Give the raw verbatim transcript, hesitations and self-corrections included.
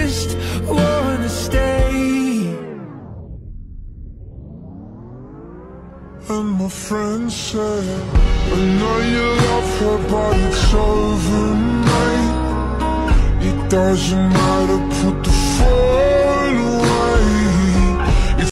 just wanna stay. And my friends say, I know you love her, but it's over, mate. It doesn't matter, put the phone